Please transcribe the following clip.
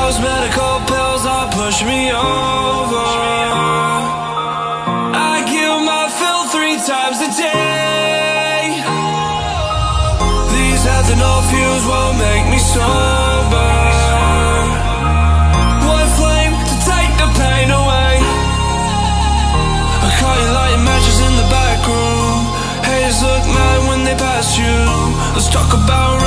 those medical pills that push me over. I kill my fill 3 times a day. These ethanol fuels won't make me sober. One flame to take the pain away. I caught you lighting matches in the back room. Haters look mad when they pass you. Let's talk about